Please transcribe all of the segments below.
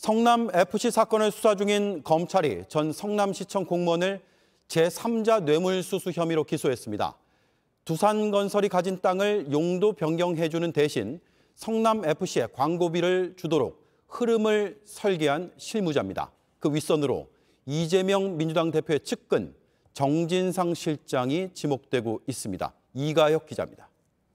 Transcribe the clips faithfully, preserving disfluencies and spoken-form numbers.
성남에프씨 사건을 수사 중인 검찰이 전 성남시청 공무원을 제삼자 뇌물수수 혐의로 기소했습니다. 두산건설이 가진 땅을 용도 변경해주는 대신 성남에프씨에 광고비를 주도록 흐름을 설계한 실무자입니다. 그 윗선으로 이재명 민주당 대표의 측근 정진상 실장이 지목되고 있습니다. 이가혁 기자입니다.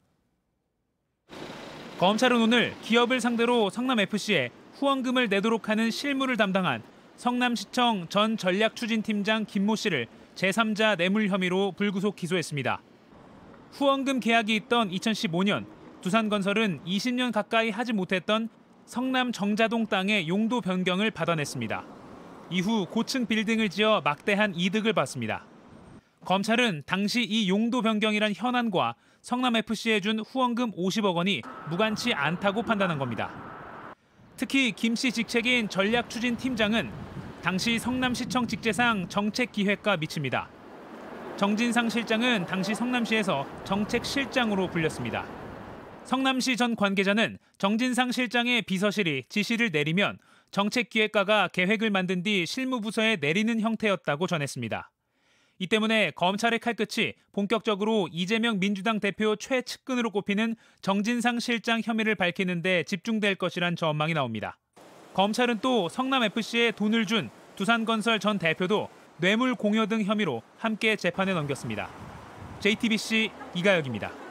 검찰은 오늘 기업을 상대로 성남에프씨에 후원금을 내도록 하는 실무를 담당한 성남시청 전 전략추진팀장 김모 씨를 제삼자 뇌물 혐의로 불구속 기소했습니다. 후원금 계약이 있던 이천십오 년 두산건설은 이십 년 가까이 하지 못했던 성남 정자동 땅의 용도 변경을 받아냈습니다. 이후 고층 빌딩을 지어 막대한 이득을 봤습니다. 검찰은 당시 이 용도 변경이란 현안과 성남에프씨에 준 후원금 오십억 원이 무관치 않다고 판단한 겁니다. 특히 김 씨 직책인 전략추진팀장은 당시 성남시청 직제상 정책기획과 미칩니다. 정진상 실장은 당시 성남시에서 정책실장으로 불렸습니다. 성남시 전 관계자는 정진상 실장의 비서실이 지시를 내리면 정책기획과가 계획을 만든 뒤 실무부서에 내리는 형태였다고 전했습니다. 이 때문에 검찰의 칼끝이 본격적으로 이재명 민주당 대표 최측근으로 꼽히는 정진상 실장 혐의를 밝히는 데 집중될 것이란 전망이 나옵니다. 검찰은 또 성남에프씨에 돈을 준 두산건설 전 대표도 뇌물 공여 등 혐의로 함께 재판에 넘겼습니다. 제이티비씨 이가혁입니다.